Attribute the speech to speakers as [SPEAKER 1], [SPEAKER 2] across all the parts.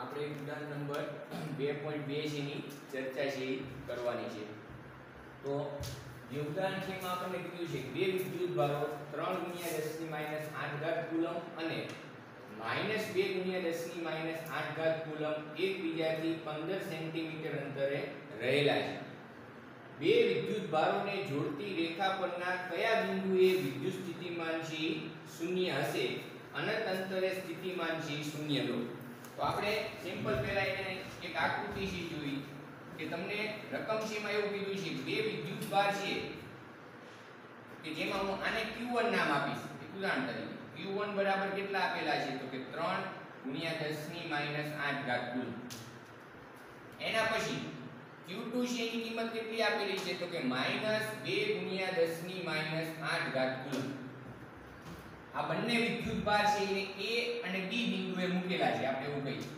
[SPEAKER 1] આપણે ઉદાહરણ નંબર 2.2 જેની ચર્ચા છે કરવાની છે. તો જે ઉદાહરણ છે એમાં આપણને કીધું છે બે વિદ્યુત ભારો 3 × 10⁻8 કુલમ અને -2 × 10⁻8 કુલમ એકબીજાથી 15 સેન્ટીમીટર અંતરે રહેલા છે. બે વિદ્યુત ભારોને જોડતી રેખા પરના કયા બિંદુએ વિદ્યુત સ્થિતિમાન છે શૂન્ય હશે? અનંત અંતરે સ્થિતિમાન છે શૂન્ય લો. તો આપણે સિમ્પલ પહેલા એને એક આકૃતિ છે જોઈ કે તમને રકમ છે એમાં એવું કીધું છે બે વિદ્યુત ભાર છે કે જેમાં હું આને Q1 નામ આપીશ. એક ઉદાહરણ તરીકે Q1 બરાબર કેટલા આપેલા છે તો કે 3 × 10⁻8 કુલમ. એના પછી Q2 છે એની કિંમત કેટલી આપેલી છે તો કે -2 × 10⁻8 કુલમ. આ બંને વિદ્યુત ભાર છે એને A અને B બિંદુએ મૂકેલા છે આપણે એવું કહીએ.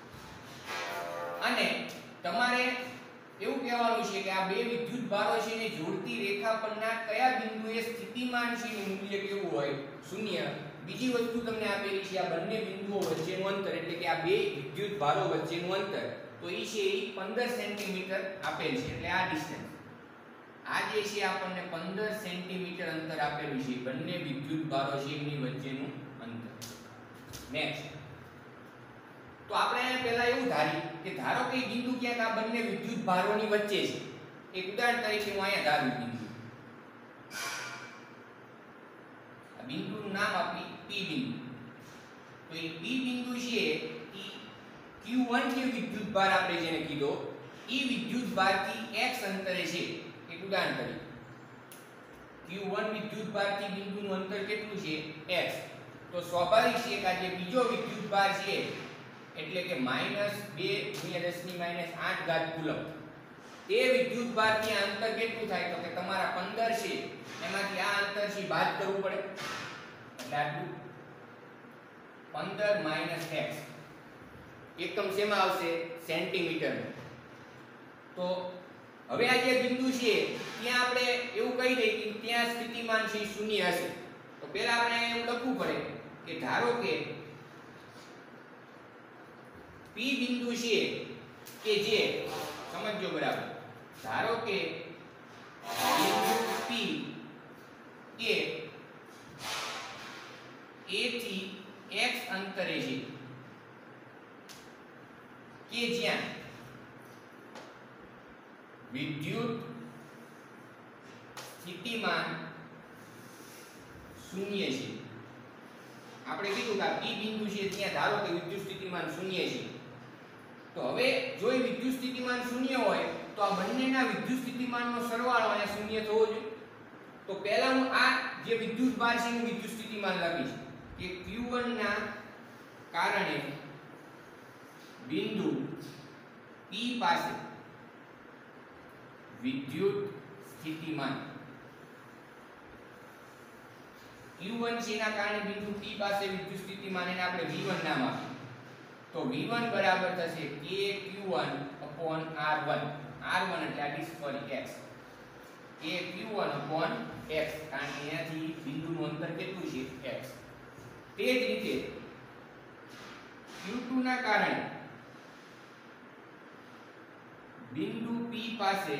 [SPEAKER 1] અને તમારે એવું કહેવાનું છે કે આ બે વિદ્યુત ભારો છે એને જોડતી રેખા પરના કયા બિંદુએ સ્થિતિમાન છે એનું મૂલ્ય કેવું હોય? શૂન્ય. બીજી વસ્તુ તમને આપેલી છે આ બંને બિંદુઓ વચ્ચેનું અંતર એટલે કે આ બે વિદ્યુત ભારો વચ્ચેનું અંતર તો એ છે 15 સેન્ટીમીટર આપેલ છે એટલે આ ડિસ્ટન્સ આ જે છે આપણને 15 સેન્ટીમીટર અંતર આપેલું છે બંને વિદ્યુત ભારો છે એમની વચ્ચેનું અંતર. નેક્સ્ટ તો આપણે પહેલા એવું ધારો કે બિંદુ ક્યાંક આ બંને વિદ્યુત ભારોની વચ્ચે છે. એક ઉદાહરણ તરીકે હું અહીંયા ધારું બિંદુ આ બિંદુનું નામ આપી P બિંદુ. તો એ P બિંદુ છે એ Q1 જે વિદ્યુત ભાર આપણે જેને કીધો એ વિદ્યુત ભારથી x અંતરે છે. એક ઉદાહરણ તરીકે Q1 વિદ્યુત ભારથી બિંદુનું અંતર કેટલું છે? x. તો સ્વાભાવિક છે કે આ જે બીજો વિદ્યુત ભાર છે એટલે કે -2 × 10⁻8 કુલમ તે વિદ્યુત ભારથી આ અંતર કેટલું થાય તો કે તમારા 15 છે એમાંથી આ અંતર છે બાદ કરવું પડે એટલે આટલું 15 - x એકમ શેમાં આવશે? સેન્ટીમીટર. તો હવે આ જે બિંદુ છે ત્યાં આપણે એવું કહી દઈએ કે ત્યાં સ્થિતિમાન છે શૂન્ય હશે. તો પહેલા આપણે એવું લખવું પડે કે ધારો કે P બિંદુ છે કે જે સમજો બરાબર ધારો કે બિંદુ P એ A થી x અંતરે છે કે જ્યાં વિદ્યુત સ્થિતિમાન શૂન્ય છે. આપણે કીધું કે P બિંદુ છે ત્યાં ધારો કે વિદ્યુત સ્થિતિમાન શૂન્ય છે. તો હવે જો એ વિદ્યુત સ્થિતિમાન શૂન્ય હોય તો આ બંનેના વિદ્યુત સ્થિતિમાનનો સરવાળો અહીંયા શૂન્ય થવો જોઈએ. તો પહેલા હું આ જે વિદ્યુત ભાર છે એનું વિદ્યુત સ્થિતિમાન લખીશ કે Q1 ના કારણે બિંદુ P પાસે વિદ્યુત સ્થિતિમાન Q1 છે એના કારણે બિંદુ P પાસે વિદ્યુત સ્થિતિમાન એને આપણે V1 નામ આપ્યું. તો V1 બરાબર થશે KQ1/R1. R1 એટલે આ ડિસ્ક સોરી x. KQ1/x કારણ કે અહીંયાથી બિંદુનું અંતર કેટલું છે? x. તે જ રીતે Q2 ના કારણે બિંદુ P પાસે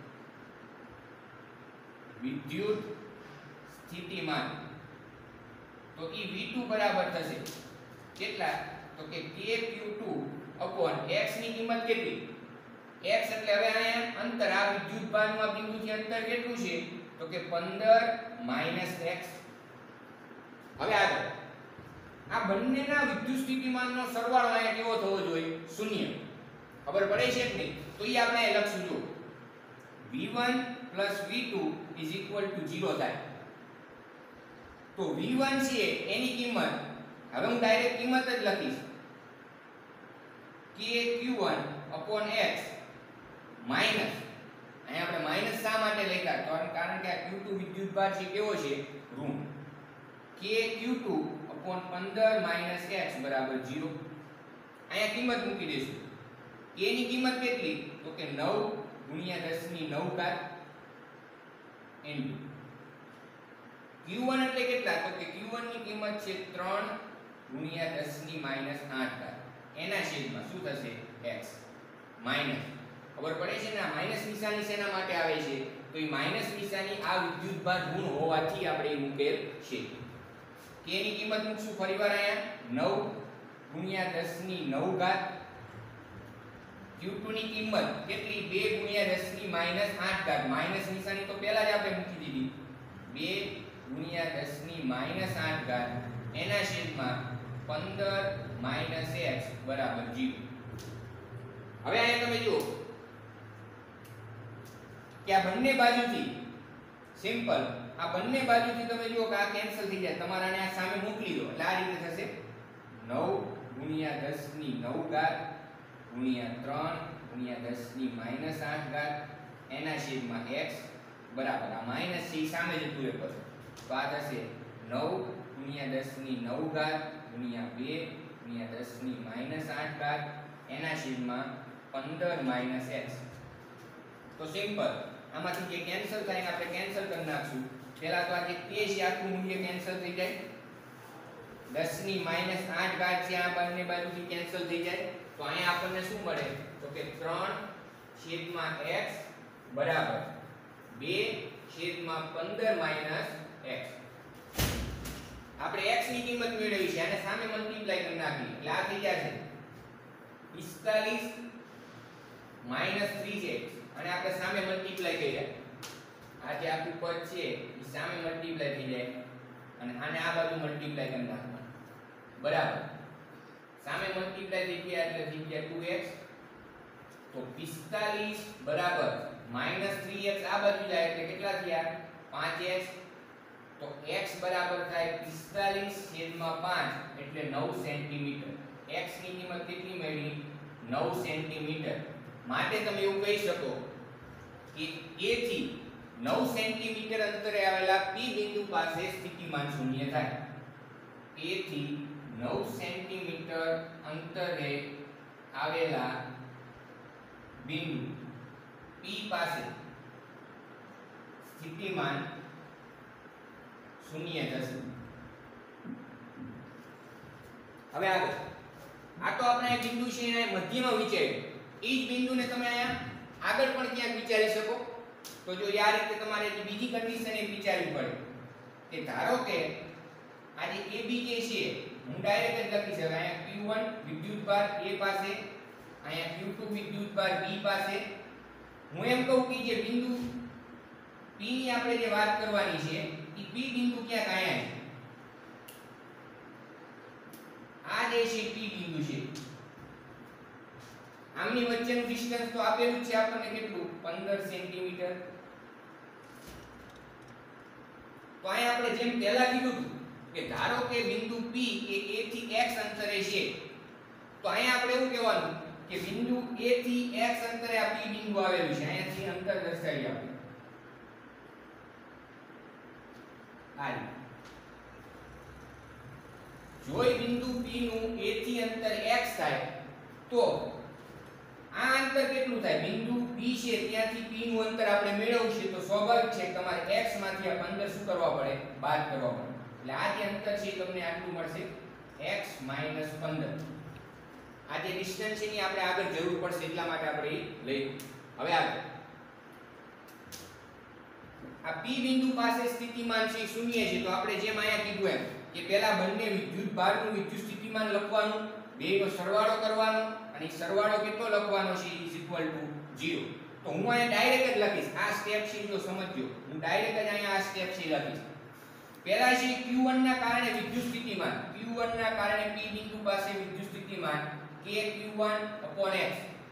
[SPEAKER 1] વિદ્યુત સ્થિતિમાન તો એ V2 બરાબર થશે કેટલા તો કે KQ2/x ની કિંમત કેટલી? x એટલે હવે અહીંયા અંતર આ વિદ્યુત ભારનું આ બિંદુથી અંતર કેટલું છે તો કે 15 - x. હવે આગળ આ બંનેના વિદ્યુત સ્થિતિમાનનો સરવાળો અહીંયા કેવો થવો જોઈએ? શૂન્ય. ખબર પડે છે કે નહીં? તો એ આપણે અહીં લખશું જો V1 + V2 = 0 થાય. તો V1 છે એની કિંમત હવે હું ડાયરેક્ટ કિંમત જ લખીશ KQ1/x માઈનસ અહીંયા આપણે માઈનસ શા માટે લખ્યા? તો કારણ કે આ Q2 વિદ્યુત ભાર છે કેવો છે? ઋણ. KQ2/15 - x = 0. અહીંયા કિંમત મૂકી દઈશું. K ની કિંમત કેટલી તો કે 9 × 10⁹ Q1 એટલે કેટલા તો કે Q1 ની કિંમત છે 3 × 10⁻8 એના છેદમાં શું થશે x માઈનસ ખબર પડે છે ને આ માઈનસ નિશાની શેના માટે આવે છે તો એ માઈનસ નિશાની આ વિદ્યુતભાર ઋણ હોવાથી આપણે એ મૂકેલ છે k ની કિંમત મૂકશું ફરીવાર અહીંયા 9 * 10 ની 9 ઘાત q2 ની કિંમત કેટલી 2 * 10 ની -8 ઘાત માઈનસ નિશાની તો પહેલા જ આપણે મૂકી દીધી 2 * 10 ની -8 ઘાત એના છેદમાં 15 - x બરાબર 0 હવે અહીંયા તમે જુઓ કે આ બંને બાજુથી સિમ્પલ આ બંને બાજુથી તમે જુઓ કે આ કેન્સલ થઈ જાય તમારાને આ સામે મોકલી દો એટલે આ રીતે થશે 9 * 10 ની 9 ઘાત ગુણ્યા 3 * 10 ની -8 ઘાત એના છેદમાં x બરાબર આ માઈનસ છે સામે જતું રહે પછી તો આ થશે 9 * 10 ની 9 ઘાત ગુણ્યા 2 * 10 ની -8 ઘાત એના છેદમાં 15 - x તો સિમ્પલ આમાંથી જે કેન્સલ થાય ને આપણે કેન્સલ કરી નાખશું પહેલા તો આ જે k છે આખું મૂલ્ય કેન્સલ થઈ જાય 10 ની -8 ઘાત છે આ બંને બાજુથી કેન્સલ થઈ જાય તો અહીંયા આપણને શું મળે તો કે 3 / x બરાબર 2 / 15 - x આપણે x ની કિંમત મેળવી છે અને સામે મલ્ટીપ્લાય કરી નાખી એટલે આ થઈ જશે 45 - 3x અને આપણે સામે મલ્ટીપ્લાય કર્યા આ જે આખું પદ છે એ સામે મલ્ટીપ્લાય થઈ જાય અને આને આ બાજુ મલ્ટીપ્લાય કરી નાખવાનું બરાબર સામે મલ્ટીપ્લાય થઈ ગયા એટલે થઈ ગયા 2x તો 45 બરાબર -3x આ બાજુ જાય એટલે કેટલા થયા 5x તો x બરાબર થાય 45/5 એટલે 9 સેન્ટીમીટર x ની કિંમત કેટલી મળી 9 સેન્ટીમીટર માટે તમે એવું કહી શકો કે a થી 9 સેન્ટીમીટર અંતરે આવેલા p બિંદુ પાસે સ્થિતિમાન શૂન્ય થાય a થી 9 સેન્ટીમીટર અંતરે આવેલા બિંદુ p પાસે સ્થિતિમાન શૂન્ય થશે હવે આગળ આ તો આપણે આ બિંદુ છે એને મધ્યમાં વિચાર્યું એ જ બિંદુને તમે અહીંયા આગળ પણ ક્યાંક વિચારી શકો તો જો આ રીતે તમારે બીજી કન્ડિશન એ વિચારવી પડે કે ધારો કે આ જે AB જે છે હું ડાયરેક્ટ જ લખી શકું અહીંયા Q1 વિદ્યુતભાર A પાસે અહીંયા Q2 વિદ્યુતભાર B પાસે હું એમ કહું કે જે બિંદુ P ની આપણે જે વાત કરવાની છે એ P બિંદુ ક્યાંક અહીંયા છે આ જે છે P બિંદુ છે આમની વચ્ચેનું ડિસ્ટન્સ તો આપેલું છે આપણને કેટલું 15 સેન્ટીમીટર તો અહીંયા આપણે જેમ પહેલા કીધું કે ધારો કે બિંદુ P એ A થી x અંતરે છે તો અહીંયા આપણે એવું કહેવાનું કે બિંદુ A થી x અંતરે આ P બિંદુ આવેલું છે અહીંયાથી અંતર દર્શાવી આપણે આ રીતે જો એ બિંદુ P નું A થી અંતર x થાય તો આ અંતર કેટલું થાય બિંદુ P છે ત્યાંથી P નું અંતર આપણે મેળવવું છે તો સ્વાભાવિક છે તમારે x માંથી આ 15 શું કરવા પડે બાદ કરવા પડે એટલે આ જે અંતર છે તમને આટલું મળશે x - 15 આ જે ડિસ્ટન્સ છે ની આપણે આગળ જરૂર પડશે એટલા માટે આપણે લઈ હવે આગળ આ P બિંદુ પાસે સ્થિતિમાન છે શૂન્ય છે તો આપણે જેમ અહીંયા કીધું એમ કે પહેલા બંને વિદ્યુતભારનું વિદ્યુત સ્થિતિમાન લખવાનું બેનો સરવાળો કરવાનો અને સરવાળો કેટલો લખવાનો છે = 0 તો હું અહીંયા ડાયરેક્ટ જ લખીશ આ સ્ટેપ છે જો સમજજો હું ડાયરેક્ટ જ અહીંયા આ સ્ટેપ છે લખીશ પહેલા છે Q1 ના કારણે વિદ્યુત સ્થિતિમાન Q1 ના કારણે P બિંદુ પાસે વિદ્યુત સ્થિતિમાન kQ1/x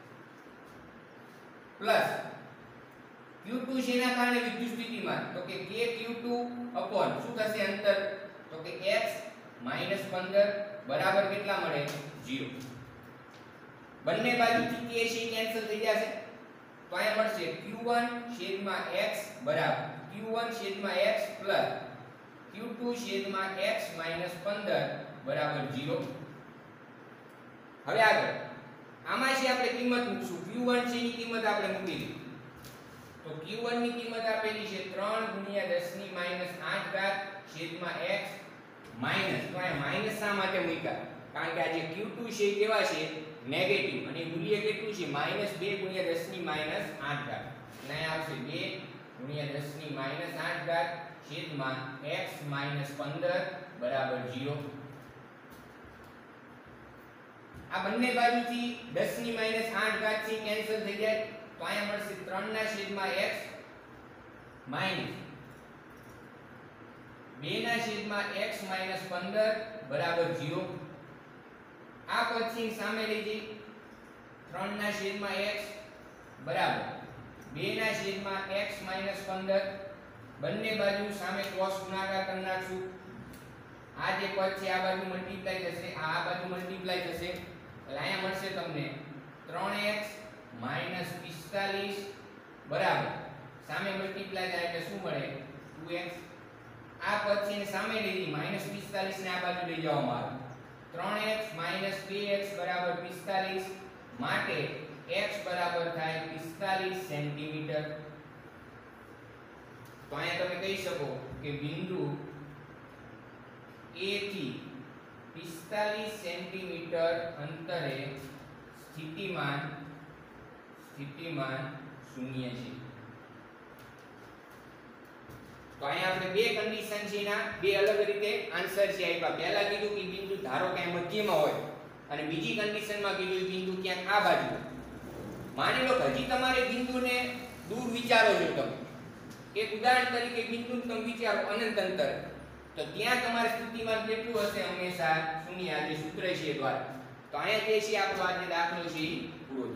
[SPEAKER 1] પ્લસ Q2 છે એના કારણે વિદ્યુત સ્થિતિમાન તો કે kQ2 શું થશે અંતર તો કે x - 15 બરાબર કેટલા મળે 0 બંને બાજુથી k છે કેન્સલ થઈ જશે તો અહીંયા મળશે Q1/x બરાબર Q1/x પ્લસ Q2/x - 15 બરાબર 0 હવે આગળ આમાં છે આપણે કિંમત મૂકશું Q1 છે ની કિંમત આપણે મૂકી દીધી તો Q1 ની કિંમત આપેલી છે 3 * 10 ની -8 ઘાત છેદમાં x માઈનસ તો આ માઈનસ શા માટે મૂક્યા કારણ કે આ જે Q2 છે એ કેવા છે નેગેટિવ અને મૂલ્ય કેટલું છે -2 * 10 ની -8 ઘાત એટલે અહીં આવશે 2 * 10 ની -8 ઘાત છેદમાં x - 15 બરાબર 0 આ બંને બાજુથી 10 ની -8 ઘાત થી કેન્સલ થઈ જાય તો અહીંયા મળશે 3 ના છેદમાં x માઈનસ 2 ના છેદમાં x - 15 બરાબર 0 આ પછી સામે લઈ જઈ 3 ના છેદમાં x બરાબર 2 ના છેદમાં x - 15 બંને બાજુ સામે ક્રોસ ગુણાકાર કરી નાખશું આ જે પદ છે આ બાજુ મલ્ટીપ્લાય થશે આ બાજુ મલ્ટીપ્લાય થશે એટલે અહીંયા મળશે તમને 3x - 45 બરાબર સામે મલ્ટીપ્લાય થાય એટલે શું મળે 2x આ પદ છે ને સામે લઈ જઈ -45 ને આ બાજુ લઈ જવામાં આવે 3x - 2x બરાબર 45 માટે x બરાબર થાય 45 સેન્ટીમીટર તો અહીંયા તમે કહી શકો કે બિંદુ A થી 45 સેન્ટીમીટર અંતરે સ્થિતિમાન શૂન્ય છે તો અહીંયા આપણે બે કન્ડિશન છે એના બે અલગ રીતે આન્સર છે આપ્યા પહેલા કીધું કે બિંદુ ધારો કે મધ્યમાં હોય અને બીજી કન્ડિશનમાં કીધું બિંદુ ક્યાંક આ બાજુ માની લો કે હજી તમારે બિંદુને દૂર વિચારો છો તમે એક ઉદાહરણ તરીકે બિંદુને તમે વિચારો અનંત અંતર તો ત્યાં તમારે સ્થિતિમાન કેટલું હશે હંમેશા શૂન્ય આ જે સૂત્ર છે દ્વારા તો અહીંયા જે છે આપણો આ જે દાખલો છે એ પૂરો